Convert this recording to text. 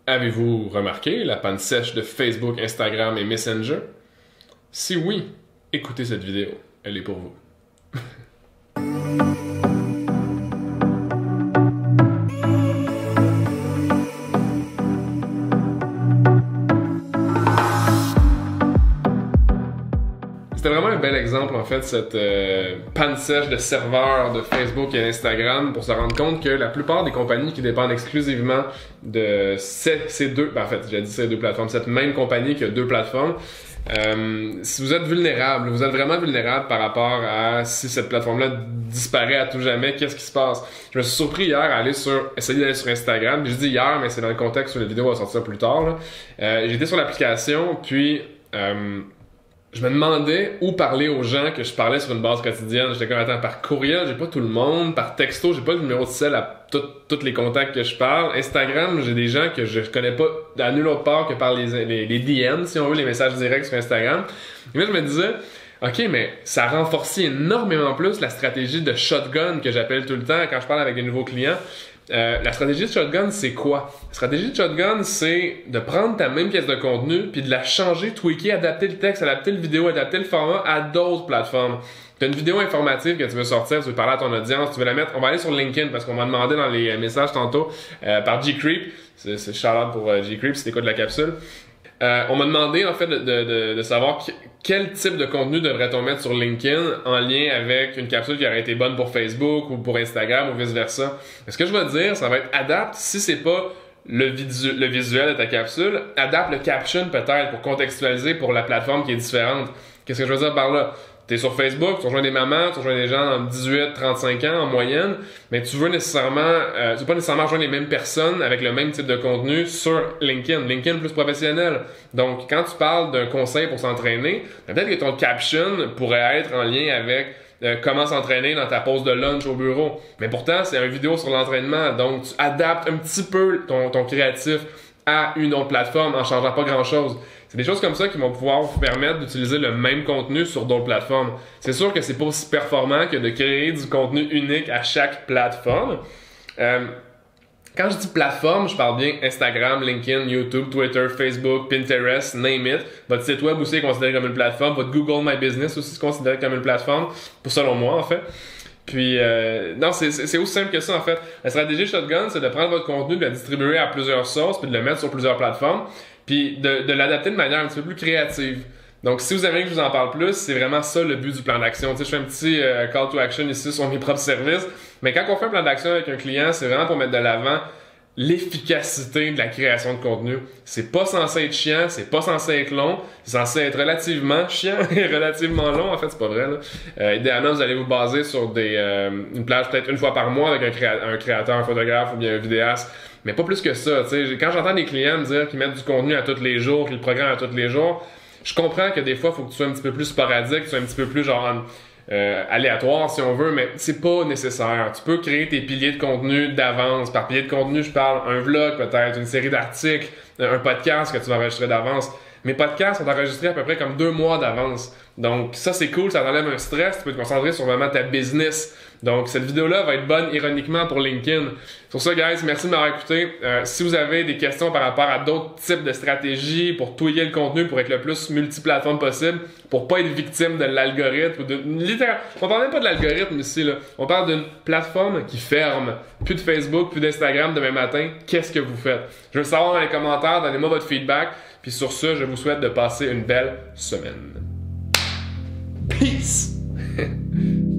Avez-vous remarqué la panne sèche de Facebook, Instagram et Messenger? Si oui, écoutez cette vidéo, elle est pour vous. C'était vraiment un bel exemple, en fait, cette panne sèche de serveurs de Facebook et Instagram pour se rendre compte que la plupart des compagnies qui dépendent exclusivement de ces deux, en fait, j'ai dit ces deux plateformes, cette même compagnie qui a deux plateformes, si vous êtes vulnérable, vous êtes vraiment vulnérable par rapport à si cette plateforme-là disparaît à tout jamais, qu'est-ce qui se passe? Je me suis surpris hier à essayer d'aller sur Instagram. Je dis hier, mais c'est dans le contexte où la vidéo va sortir plus tard. J'étais sur l'application, puis je me demandais où parler aux gens que je parlais sur une base quotidienne. J'étais comme, attends, par courriel, j'ai pas tout le monde. Par texto, j'ai pas le numéro de cell à tous les contacts que je parle. Instagram, j'ai des gens que je connais pas à nulle autre part que par les DM, si on veut, les messages directs sur Instagram. Et là, je me disais, OK, mais ça renforce énormément plus la stratégie de shotgun que j'appelle tout le temps quand je parle avec des nouveaux clients. La stratégie de shotgun, c'est quoi? La stratégie de shotgun, c'est de prendre ta même pièce de contenu puis de la changer, tweaker, adapter le texte, adapter le vidéo, adapter le format à d'autres plateformes. Tu as une vidéo informative que tu veux sortir, tu veux parler à ton audience, tu veux la mettre. On va aller sur LinkedIn parce qu'on m'a demandé dans les messages tantôt par G-Creep. C'est shout-out pour G-Creep si t'écoutes la capsule. On m'a demandé en fait de savoir quel type de contenu devrait-on mettre sur LinkedIn en lien avec une capsule qui aurait été bonne pour Facebook ou pour Instagram ou vice-versa. Ce que je vais te dire, ça va être adapte si c'est pas le visuel de ta capsule, adapte le caption peut-être pour contextualiser pour la plateforme qui est différente. Qu'est-ce que je veux dire par là? T'es sur Facebook, tu rejoins des mamans, tu rejoins des gens de 18-35 ans en moyenne, mais tu veux pas nécessairement rejoindre les mêmes personnes avec le même type de contenu sur LinkedIn. LinkedIn plus professionnel. Donc, quand tu parles d'un conseil pour s'entraîner, peut-être que ton caption pourrait être en lien avec comment s'entraîner dans ta pause de lunch au bureau. Mais pourtant, c'est une vidéo sur l'entraînement, donc tu adaptes un petit peu ton créatif à une autre plateforme en changeant pas grand-chose. C'est des choses comme ça qui vont pouvoir vous permettre d'utiliser le même contenu sur d'autres plateformes. C'est sûr que c'est pas aussi performant que de créer du contenu unique à chaque plateforme. Quand je dis plateforme, je parle bien Instagram, LinkedIn, YouTube, Twitter, Facebook, Pinterest, name it. Votre site web aussi est considéré comme une plateforme. Votre Google My Business aussi est considéré comme une plateforme, selon moi en fait. Puis, non, c'est aussi simple que ça en fait. La stratégie Shotgun, c'est de prendre votre contenu, de le distribuer à plusieurs sources, puis de le mettre sur plusieurs plateformes, puis de l'adapter de manière un petit peu plus créative. Donc, si vous aimez que je vous en parle plus, c'est vraiment ça le but du plan d'action. Tu sais, je fais un petit call to action ici sur mes propres services, mais quand on fait un plan d'action avec un client, c'est vraiment pour mettre de l'avant l'efficacité de la création de contenu. C'est pas censé être chiant, c'est pas censé être long, c'est censé être relativement chiant et relativement long. En fait, c'est pas vrai, là. Idéalement, vous allez vous baser sur une plage peut-être une fois par mois avec un créateur, un photographe ou bien un vidéaste. Mais pas plus que ça. T'sais. Quand j'entends des clients me dire qu'ils mettent du contenu à tous les jours, qu'ils le programment à tous les jours, je comprends que des fois, il faut que tu sois un petit peu plus sporadique, que tu sois un petit peu plus genre aléatoire si on veut, mais c'est pas nécessaire. Tu peux créer tes piliers de contenu d'avance. Par pilier de contenu, je parle un vlog peut-être, une série d'articles, un podcast que tu vas enregistrer d'avance. Mes podcasts sont enregistrés à peu près comme 2 mois d'avance. Donc ça c'est cool, ça t'enlève un stress, tu peux te concentrer sur vraiment ta business. Donc cette vidéo-là va être bonne ironiquement pour LinkedIn. Sur ça guys, merci de m'avoir écouté. Si vous avez des questions par rapport à d'autres types de stratégies pour tweaker le contenu, pour être le plus multiplateforme possible, pour pas être victime de l'algorithme, on parle même pas de l'algorithme ici, là. On parle d'une plateforme qui ferme. Plus de Facebook, plus d'Instagram demain matin. Qu'est-ce que vous faites? Je veux le savoir dans les commentaires, donnez-moi votre feedback. Puis sur ce, je vous souhaite de passer une belle semaine. Peace!